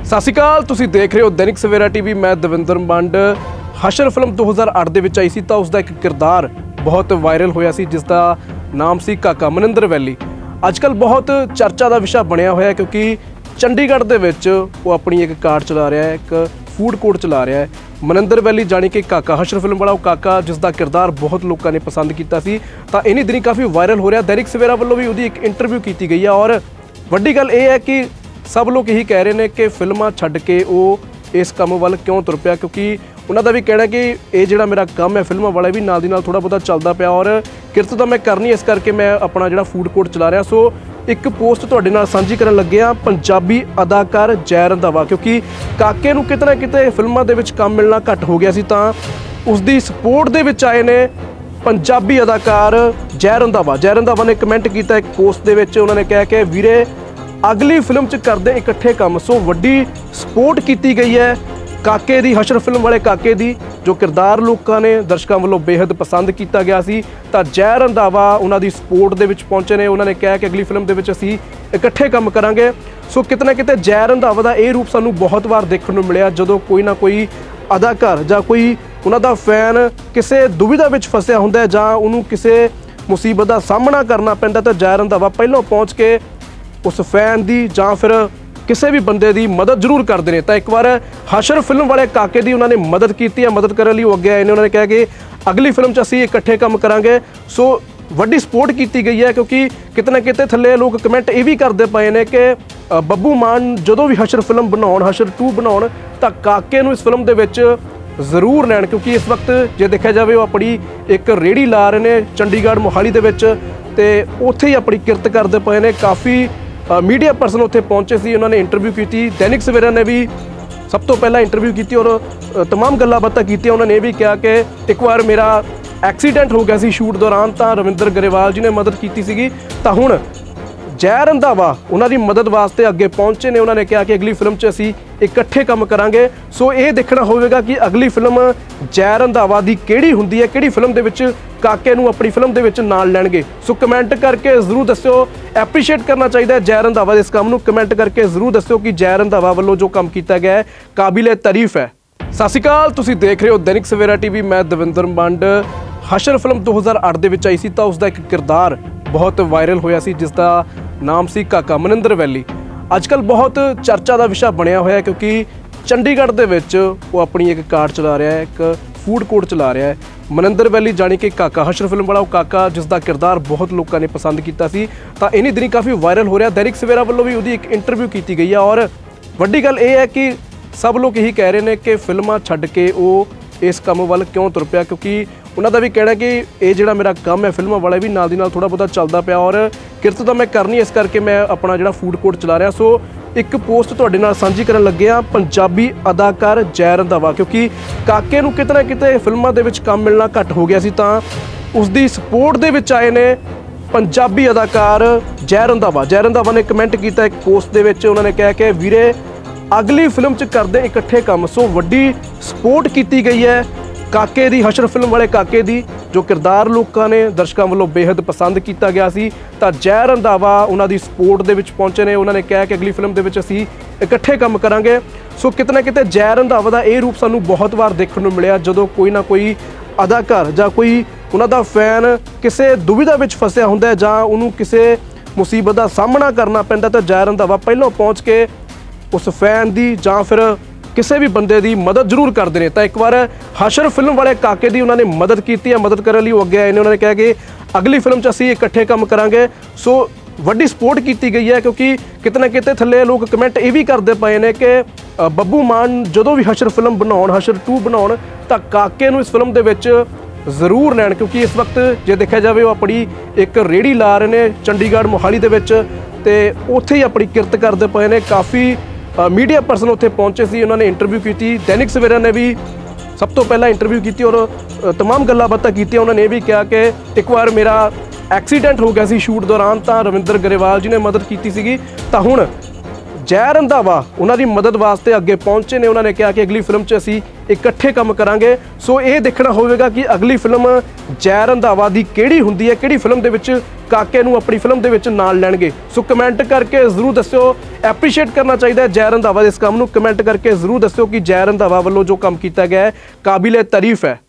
ਸਤਿ ਸ਼੍ਰੀ ਅਕਾਲ, ਤੁਸੀਂ ਦੇਖ ਰਹੇ ਹੋ ਦੈਨਿਕ ਸਵੇਰਾ ਟੀਵੀ। ਮੈਂ ਦਵਿੰਦਰ ਮੰਡ। ਹਸ਼ਰ ਫਿਲਮ 2008 ਦੇ ਵਿੱਚ ਆਈ ਸੀ ਤਾਂ ਉਸ ਦਾ ਇੱਕ ਕਿਰਦਾਰ ਬਹੁਤ ਵਾਇਰਲ ਹੋਇਆ ਸੀ ਜਿਸ ਦਾ ਨਾਮ ਸੀ ਕਾਕਾ ਮਨਿੰਦਰ ਵੈਲੀ। ਅੱਜ ਕੱਲ੍ਹ ਬਹੁਤ ਚਰਚਾ ਦਾ ਵਿਸ਼ਾ ਬਣਿਆ ਹੋਇਆ ਕਿਉਂਕਿ ਚੰਡੀਗੜ੍ਹ ਦੇ ਵਿੱਚ ਉਹ ਆਪਣੀ ਇੱਕ ਕਾਰ ਚਲਾ ਰਿਹਾ ਹੈ, ਇੱਕ ਫੂਡ ਕੋਰਟ ਚਲਾ ਰਿਹਾ ਹੈ। ਮਨਿੰਦਰ ਵੈਲੀ ਜਾਣੀ ਕਿ ਕਾਕਾ, ਹਸ਼ਰ ਫਿਲਮ ਵਾਲਾ ਉਹ ਕਾਕਾ ਜਿਸ ਦਾ ਕਿਰਦਾਰ ਬਹੁਤ ਲੋਕਾਂ ਨੇ ਪਸੰਦ ਕੀਤਾ ਸੀ ਤਾਂ ਇਨੀ ਦਿਨੀ ਕਾਫੀ ਵਾਇਰਲ ਹੋ ਰਿਹਾ। ਦੈਨਿਕ ਸਵੇਰਾ ਵੱਲੋਂ ਵੀ ਉਹਦੀ ਇੱਕ ਇੰਟਰਵਿਊ ਕੀਤੀ ਗਈ ਹੈ ਔਰ ਵੱਡੀ ਗੱਲ ਇਹ ਹੈ ਕਿ ਸਭ ਲੋਕ ਇਹੀ ਕਹਿ ਰਹੇ ਨੇ ਕਿ ਫਿਲਮਾਂ ਛੱਡ ਕੇ ਉਹ ਇਸ ਕੰਮ ਵੱਲ ਕਿਉਂ ਤੁਰ ਪਿਆ, ਕਿਉਂਕਿ ਉਹਨਾਂ ਦਾ ਵੀ ਕਹਿਣਾ ਕਿ ਇਹ ਜਿਹੜਾ ਮੇਰਾ ਕੰਮ ਹੈ ਫਿਲਮਾਂ ਵਾਲਾ ਵੀ ਨਾਲ ਦੀ ਨਾਲ ਥੋੜ੍ਹਾ ਬਹੁਤਾ ਚੱਲਦਾ ਪਿਆ ਔਰ ਕਿਰਤ ਤਾਂ ਮੈਂ ਕਰਨੀ, ਇਸ ਕਰਕੇ ਮੈਂ ਆਪਣਾ ਜਿਹੜਾ ਫੂਡ ਕੋਰਟ ਚਲਾ ਰਿਹਾ। ਸੋ ਇੱਕ ਪੋਸਟ ਤੁਹਾਡੇ ਨਾਲ ਸਾਂਝੀ ਕਰਨ ਲੱਗੇ ਹਾਂ ਪੰਜਾਬੀ ਅਦਾਕਾਰ ਜੈ ਰੰਧਾਵਾ, ਕਿਉਂਕਿ ਕਾਕੇ ਨੂੰ ਕਿਤੇ ਨਾ ਕਿਤੇ ਫਿਲਮਾਂ ਦੇ ਵਿੱਚ ਕੰਮ ਮਿਲਣਾ ਘੱਟ ਹੋ ਗਿਆ ਸੀ ਤਾਂ ਉਸ ਦੀ ਸਪੋਰਟ ਦੇ ਵਿੱਚ ਆਏ ਨੇ ਪੰਜਾਬੀ ਅਦਾਕਾਰ ਜੈ ਰੰਧਾਵਾ। ਜੈ ਰੰਧਾਵਾ ਨੇ ਕਮੈਂਟ ਕੀਤਾ ਇੱਕ ਪੋਸਟ ਦੇ ਵਿੱਚ, ਉਹਨਾਂ ਨੇ ਕਿਹਾ ਕਿ ਵੀਰੇ ਅਗਲੀ ਫਿਲਮ 'ਚ ਕਰਦੇ ਇਕੱਠੇ ਕੰਮ। ਸੋ ਵੱਡੀ ਸਪੋਰਟ ਕੀਤੀ ਗਈ ਹੈ ਕਾਕੇ ਦੀ, ਹਸ਼ਰ ਫਿਲਮ ਵਾਲੇ ਕਾਕੇ ਦੀ, ਜੋ ਕਿਰਦਾਰ ਲੋਕਾਂ ਨੇ ਦਰਸ਼ਕਾਂ ਵੱਲੋਂ ਬੇਹੱਦ ਪਸੰਦ ਕੀਤਾ ਗਿਆ ਸੀ ਤਾਂ ਜੈ ਰੰਧਾਵਾ ਉਹਨਾਂ ਦੀ ਸਪੋਰਟ ਦੇ ਵਿੱਚ ਪਹੁੰਚੇ ਨੇ। ਉਹਨਾਂ ਨੇ ਕਿਹਾ ਕਿ ਅਗਲੀ ਫਿਲਮ ਦੇ ਵਿੱਚ ਅਸੀਂ ਇਕੱਠੇ ਕੰਮ ਕਰਾਂਗੇ। ਸੋ ਕਿਤੇ ਨਾ ਕਿਤੇ ਜੈ ਰੰਧਾਵਾ ਦਾ ਇਹ ਰੂਪ ਸਾਨੂੰ ਬਹੁਤ ਵਾਰ ਦੇਖਣ ਨੂੰ ਮਿਲਿਆ ਜਦੋਂ ਕੋਈ ਨਾ ਕੋਈ ਅਦਾਕਾਰ ਜਾਂ ਕੋਈ ਉਹਨਾਂ ਦਾ ਫੈਨ ਕਿਸੇ ਦੁਵਿਧਾ ਵਿੱਚ ਫਸਿਆ ਹੁੰਦਾ ਹੈ ਜਾਂ ਉਹਨੂੰ ਕਿਸੇ ਮੁਸੀਬਤ ਦਾ ਸਾਹਮਣਾ ਕਰਨਾ ਪੈਂਦਾ ਤਾਂ ਜੈ ਰੰਧਾਵਾ ਪਹਿਲਾਂ ਪਹੁੰਚ ਕੇ ਉਸ ਫੈਨ ਦੀ ਜਾਂ ਫਿਰ ਕਿਸੇ ਵੀ ਬੰਦੇ ਦੀ ਮਦਦ ਜ਼ਰੂਰ ਕਰਦੇ ਨੇ। ਤਾਂ ਇੱਕ ਵਾਰ ਹਸ਼ਰ ਫਿਲਮ ਵਾਲੇ ਕਾਕੇ ਦੀ ਉਹਨਾਂ ਨੇ ਮਦਦ ਕੀਤੀ ਹੈ, ਮਦਦ ਕਰਨ ਲਈ ਉਹ ਅੱਗੇ ਆਏ ਨੇ। ਉਹਨਾਂ ਨੇ ਕਿਹਾ ਕਿ ਅਗਲੀ ਫਿਲਮ 'ਚ ਅਸੀਂ ਇਕੱਠੇ ਕੰਮ ਕਰਾਂਗੇ। ਸੋ ਵੱਡੀ ਸਪੋਰਟ ਕੀਤੀ ਗਈ ਹੈ ਕਿਉਂਕਿ ਕਿਤੇ ਨਾ ਕਿਤੇ ਥੱਲੇ ਲੋਕ ਕਮੈਂਟ ਇਹ ਵੀ ਕਰਦੇ ਪਏ ਨੇ ਕਿ ਬੱਬੂ ਮਾਨ ਜਦੋਂ ਵੀ ਹਸ਼ਰ ਫਿਲਮ ਬਣਾਉਣ, ਹਸ਼ਰ 2 ਬਣਾਉਣ ਤਾਂ ਕਾਕੇ ਨੂੰ ਇਸ ਫਿਲਮ ਦੇ ਵਿੱਚ ਜ਼ਰੂਰ ਲੈਣ, ਕਿਉਂਕਿ ਇਸ ਵਕਤ ਜੇ ਦੇਖਿਆ ਜਾਵੇ ਉਹ ਆਪਣੀ ਇੱਕ ਰੇਹੜੀ ਲਾ ਰਹੇ ਨੇ ਚੰਡੀਗੜ੍ਹ ਮੋਹਾਲੀ ਦੇ ਵਿੱਚ ਤੇ ਉੱਥੇ ਹੀ ਆਪਣੀ ਕਿਰਤ ਕਰਦੇ ਪਏ ਨੇ। ਕਾਫੀ ਮੀਡੀਆ ਪਰਸਨ ਉੱਥੇ ਪਹੁੰਚੇ ਸੀ, ਉਹਨਾਂ ਨੇ ਇੰਟਰਵਿਊ ਕੀਤੀ। ਦੈਨਿਕ ਸਵੇਰਾ ਨੇ ਵੀ ਸਭ ਤੋਂ ਪਹਿਲਾਂ ਇੰਟਰਵਿਊ ਕੀਤੀ ਔਰ ਤਮਾਮ ਗੱਲਾਂ ਬਾਤਾਂ ਕੀਤੀਆਂ। ਉਹਨਾਂ ਨੇ ਇਹ ਵੀ ਕਿਹਾ ਕਿ ਇੱਕ ਵਾਰ ਮੇਰਾ ਐਕਸੀਡੈਂਟ ਹੋ ਗਿਆ ਸੀ ਸ਼ੂਟ ਦੌਰਾਨ ਤਾਂ ਰਵਿੰਦਰ ਗਰੇਵਾਲ ਜੀ ਨੇ ਮਦਦ ਕੀਤੀ ਸੀਗੀ ਤਾਂ ਹੁਣ ਜੈ ਰੰਧਾਵਾ ਉਹਨਾਂ ਦੀ ਮਦਦ ਵਾਸਤੇ ਅੱਗੇ ਪਹੁੰਚੇ ਨੇ। ਉਹਨਾਂ ਨੇ ਕਿਹਾ ਕਿ ਅਗਲੀ ਫਿਲਮ 'ਚ ਅਸੀਂ ਇਕੱਠੇ ਕੰਮ ਕਰਾਂਗੇ। ਸੋ ਇਹ ਦੇਖਣਾ ਹੋਵੇਗਾ ਕਿ ਅਗਲੀ ਫਿਲਮ ਜੈ ਰੰਧਾਵਾ ਦੀ ਕਿਹੜੀ ਹੁੰਦੀ ਹੈ, ਕਿਹੜੀ ਫਿਲਮ ਦੇ ਵਿੱਚ ਕਾਕੇ ਨੂੰ ਆਪਣੀ ਫਿਲਮ ਦੇ ਵਿੱਚ ਨਾਲ ਲੈਣਗੇ। ਸੋ ਕਮੈਂਟ ਕਰਕੇ ਜ਼ਰੂਰ ਦੱਸਿਓ, ਐਪਰੀਸ਼ੀਏਟ ਕਰਨਾ ਚਾਹੀਦਾ ਜੈ ਰੰਧਾਵਾ ਦੇ ਇਸ ਕੰਮ ਨੂੰ। ਕਮੈਂਟ ਕਰਕੇ ਜ਼ਰੂਰ ਦੱਸਿਓ ਕਿ ਜੈ ਰੰਧਾਵਾ ਵੱਲੋਂ ਜੋ ਕੰਮ ਕੀਤਾ ਗਿਆ ਹੈ ਕਾਬਿਲੇ ਤਾਰੀਫ ਹੈ। ਸਤਿ ਸ਼੍ਰੀ ਅਕਾਲ, ਤੁਸੀਂ ਦੇਖ ਰਹੇ ਹੋ ਦੈਨਿਕ ਸਵੇਰਾ ਟੀਵੀ। ਮੈਂ ਦਵਿੰਦਰ ਮੰਡ। ਹਸ਼ਰ ਫਿਲਮ 2008 ਦੇ ਵਿੱਚ ਆਈ ਸੀ ਤਾਂ ਉਸ ਦਾ ਇੱਕ ਕਿਰਦਾਰ ਬਹੁਤ ਵਾਇਰਲ ਹੋਇਆ ਸੀ ਜਿਸ ਦਾ ਨਾਮ ਸੀ ਕਾਕਾ ਮਨਿੰਦਰ ਵੈਲੀ। ਅੱਜ ਕੱਲ੍ਹ ਬਹੁਤ ਚਰਚਾ ਦਾ ਵਿਸ਼ਾ ਬਣਿਆ ਹੋਇਆ ਕਿਉਂਕਿ ਚੰਡੀਗੜ੍ਹ ਦੇ ਵਿੱਚ ਉਹ ਆਪਣੀ ਇੱਕ ਕਾਰ ਚਲਾ ਰਿਹਾ ਹੈ, ਇੱਕ ਫੂਡ ਕੋਰਟ ਚਲਾ ਰਿਹਾ ਹੈ। ਮਨਿੰਦਰ ਵੈਲੀ ਜਾਣੀ ਕਿ ਕਾਕਾ, ਹਸ਼ਰ ਫਿਲਮ ਵਾਲਾ ਉਹ ਕਾਕਾ ਜਿਸ ਦਾ ਕਿਰਦਾਰ ਬਹੁਤ ਲੋਕਾਂ ਨੇ ਪਸੰਦ ਕੀਤਾ ਸੀ ਤਾਂ ਇਨੀ ਦਿਨੀ ਕਾਫੀ ਵਾਇਰਲ ਹੋ ਰਿਹਾ। ਦੈਨਿਕ ਸਵੇਰਾ ਵੱਲੋਂ ਵੀ ਉਹਦੀ ਇੱਕ ਇੰਟਰਵਿਊ ਕੀਤੀ ਗਈ ਹੈ ਔਰ ਵੱਡੀ ਗੱਲ ਇਹ ਹੈ ਕਿ ਸਭ ਲੋਕ ਇਹੀ ਕਹਿ ਰਹੇ ਨੇ ਕਿ ਫਿਲਮਾਂ ਛੱਡ ਕੇ ਉਹ ਇਸ ਕੰਮ ਵੱਲ ਕਿਉਂ ਤੁਰ ਪਿਆ, ਕਿਉਂਕਿ ਉਹਨਾਂ ਦਾ ਵੀ ਕਹਿਣਾ ਕਿ ਇਹ ਜਿਹੜਾ ਮੇਰਾ ਕੰਮ ਹੈ ਫਿਲਮਾਂ ਵਾਲਾ ਵੀ ਨਾਲ ਦੀ ਨਾਲ ਥੋੜ੍ਹਾ ਬਹੁਤਾ ਚੱਲਦਾ ਪਿਆ ਔਰ ਕਿਰਤ ਤਾਂ ਮੈਂ ਕਰਨੀ, ਇਸ ਕਰਕੇ ਮੈਂ ਆਪਣਾ ਜਿਹੜਾ ਫੂਡ ਕੋਰਟ ਚਲਾ ਰਿਹਾ। ਸੋ ਇੱਕ ਪੋਸਟ ਤੁਹਾਡੇ ਨਾਲ ਸਾਂਝੀ ਕਰਨ ਲੱਗੇ ਹਾਂ ਪੰਜਾਬੀ ਅਦਾਕਾਰ ਜੈ ਰੰਧਾਵਾ, ਕਿਉਂਕਿ ਕਾਕੇ ਨੂੰ ਕਿਤੇ ਨਾ ਕਿਤੇ ਫਿਲਮਾਂ ਦੇ ਵਿੱਚ ਕੰਮ ਮਿਲਣਾ ਘੱਟ ਹੋ ਗਿਆ ਸੀ ਤਾਂ ਉਸ ਦੀ ਸਪੋਰਟ ਦੇ ਵਿੱਚ ਆਏ ਨੇ ਪੰਜਾਬੀ ਅਦਾਕਾਰ ਜੈ ਰੰਧਾਵਾ। ਜੈ ਰੰਧਾਵਾ ਨੇ ਕਮੈਂਟ ਕੀਤਾ ਇੱਕ ਪੋਸਟ ਦੇ ਵਿੱਚ, ਉਹਨਾਂ ਨੇ ਕਿਹਾ ਕਿ ਵੀਰੇ ਅਗਲੀ ਫਿਲਮ 'ਚ ਕਰਦੇ ਇਕੱਠੇ ਕੰਮ। ਸੋ ਵੱਡੀ ਸਪੋਰਟ ਕੀਤੀ ਗਈ ਹੈ ਕਾਕੇ ਦੀ, ਹਸ਼ਰ ਫਿਲਮ ਵਾਲੇ ਕਾਕੇ ਦੀ, ਜੋ ਕਿਰਦਾਰ ਲੋਕਾਂ ਨੇ ਦਰਸ਼ਕਾਂ ਵੱਲੋਂ ਬੇਹੱਦ ਪਸੰਦ ਕੀਤਾ ਗਿਆ ਸੀ ਤਾਂ ਜੈ ਰੰਧਾਵਾ ਉਹਨਾਂ ਦੀ ਸਪੋਰਟ ਦੇ ਵਿੱਚ ਪਹੁੰਚੇ ਨੇ। ਉਹਨਾਂ ਨੇ ਕਿਹਾ ਕਿ ਅਗਲੀ ਫਿਲਮ ਦੇ ਵਿੱਚ ਅਸੀਂ ਇਕੱਠੇ ਕੰਮ ਕਰਾਂਗੇ। ਸੋ ਕਿਤੇ ਨਾ ਕਿਤੇ ਜੈ ਰੰਧਾਵਾ ਦਾ ਇਹ ਰੂਪ ਸਾਨੂੰ ਬਹੁਤ ਵਾਰ ਦੇਖਣ ਨੂੰ ਮਿਲਿਆ ਜਦੋਂ ਕੋਈ ਨਾ ਕੋਈ ਅਦਾਕਾਰ ਜਾਂ ਕੋਈ ਉਹਨਾਂ ਦਾ ਫੈਨ ਕਿਸੇ ਦੁਵਿਧਾ ਵਿੱਚ ਫਸਿਆ ਹੁੰਦਾ ਹੈ ਜਾਂ ਉਹਨੂੰ ਕਿਸੇ ਮੁਸੀਬਤ ਦਾ ਸਾਹਮਣਾ ਕਰਨਾ ਪੈਂਦਾ ਤਾਂ ਜੈ ਰੰਧਾਵਾ ਪਹਿਲਾਂ ਪਹੁੰਚ ਕੇ ਉਸ ਫੈਨ ਦੀ ਜਾਂ ਫਿਰ ਕਿਸੇ ਵੀ ਬੰਦੇ ਦੀ ਮਦਦ ਜ਼ਰੂਰ ਕਰਦੇ ਨੇ। ਤਾਂ ਇੱਕ ਵਾਰ ਹਸ਼ਰ ਫਿਲਮ ਵਾਲੇ ਕਾਕੇ ਦੀ ਉਹਨਾਂ ਨੇ ਮਦਦ ਕੀਤੀ ਹੈ, ਮਦਦ ਕਰਨ ਲਈ ਉਹ ਅੱਗੇ ਆਏ ਨੇ। ਉਹਨਾਂ ਨੇ ਕਿਹਾ ਕਿ ਅਗਲੀ ਫਿਲਮ 'ਚ ਅਸੀਂ ਇਕੱਠੇ ਕੰਮ ਕਰਾਂਗੇ। ਸੋ ਵੱਡੀ ਸਪੋਰਟ ਕੀਤੀ ਗਈ ਹੈ ਕਿਉਂਕਿ ਕਿਤੇ ਨਾ ਕਿਤੇ ਥੱਲੇ ਲੋਕ ਕਮੈਂਟ ਇਹ ਵੀ ਕਰਦੇ ਪਏ ਨੇ ਕਿ ਬੱਬੂ ਮਾਨ ਜਦੋਂ ਵੀ ਹਸ਼ਰ ਫਿਲਮ ਬਣਾਉਣ, ਹਸ਼ਰ 2 ਬਣਾਉਣ ਤਾਂ ਕਾਕੇ ਨੂੰ ਇਸ ਫਿਲਮ ਦੇ ਵਿੱਚ ਜ਼ਰੂਰ ਲੈਣ, ਕਿਉਂਕਿ ਇਸ ਵਕਤ ਜੇ ਦੇਖਿਆ ਜਾਵੇ ਉਹ ਆਪਣੀ ਇੱਕ ਰੇਹੜੀ ਲਾ ਰਹੇ ਨੇ ਚੰਡੀਗੜ੍ਹ ਮੋਹਾਲੀ ਦੇ ਵਿੱਚ ਤੇ ਉੱਥੇ ਹੀ ਆਪਣੀ ਕਿਰਤ ਕਰਦੇ ਪਏ ਨੇ। ਕਾਫੀ ਮੀਡੀਆ ਪਰਸਨ ਉੱਥੇ ਪਹੁੰਚੇ ਸੀ, ਉਹਨਾਂ ਨੇ ਇੰਟਰਵਿਊ ਕੀਤੀ। ਦੈਨਿਕ ਸਵੇਰਾ ਨੇ ਵੀ ਸਭ ਤੋਂ ਪਹਿਲਾਂ ਇੰਟਰਵਿਊ ਕੀਤੀ ਔਰ ਤਮਾਮ ਗੱਲਾਂ ਬਾਤਾਂ ਕੀਤੀਆਂ। ਉਹਨਾਂ ਨੇ ਇਹ ਵੀ ਕਿਹਾ ਕਿ ਇੱਕ ਵਾਰ ਮੇਰਾ ਐਕਸੀਡੈਂਟ ਹੋ ਗਿਆ ਸੀ ਸ਼ੂਟ ਦੌਰਾਨ ਤਾਂ ਰਵਿੰਦਰ ਗਰੇਵਾਲ ਜੀ ਨੇ ਮਦਦ ਕੀਤੀ ਸੀਗੀ ਤਾਂ ਹੁਣ ਜੈ ਰੰਧਾਵਾ ਉਹਨਾਂ ਦੀ ਮਦਦ ਵਾਸਤੇ ਅੱਗੇ ਪਹੁੰਚੇ ਨੇ। ਉਹਨਾਂ ਨੇ ਕਿਹਾ ਕਿ ਅਗਲੀ ਫਿਲਮ 'ਚ ਅਸੀਂ ਇਕੱਠੇ ਕੰਮ ਕਰਾਂਗੇ। ਸੋ ਇਹ ਦੇਖਣਾ ਹੋਵੇਗਾ ਕਿ ਅਗਲੀ ਫਿਲਮ ਜੈ ਰੰਧਾਵਾ ਦੀ ਕਿਹੜੀ ਹੁੰਦੀ ਹੈ, ਕਿਹੜੀ ਫਿਲਮ ਦੇ ਵਿੱਚ ਕਾਕੇ ਨੂੰ ਆਪਣੀ ਫਿਲਮ ਦੇ ਵਿੱਚ ਨਾਲ ਲੈਣਗੇ। ਸੋ ਕਮੈਂਟ ਕਰਕੇ ਜ਼ਰੂਰ ਦੱਸਿਓ। ਐਪਰੀਸ਼ੀਏਟ ਕਰਨਾ ਚਾਹੀਦਾ ਹੈ ਜੈ ਰੰਧਾਵਾ ਦੇ ਇਸ ਕੰਮ ਨੂੰ। ਕਮੈਂਟ ਕਰਕੇ ਜ਼ਰੂਰ ਦੱਸਿਓ ਕਿ ਜੈ ਰੰਧਾਵਾ ਵੱਲੋਂ ਜੋ ਕੰਮ ਕੀਤਾ ਗਿਆ ਹੈ ਕਾਬਿਲੇ ਤਾਰੀਫ ਹੈ।